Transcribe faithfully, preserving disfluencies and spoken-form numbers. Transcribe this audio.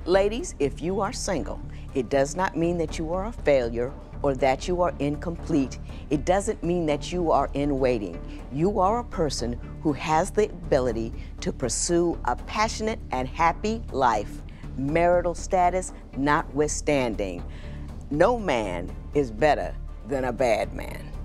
Ladies, if you are single, it does not mean that you are a failure or that you are incomplete. It doesn't mean that you are in waiting. You are a person who has the ability to pursue a passionate and happy life, marital status notwithstanding. No man is better than a bad man.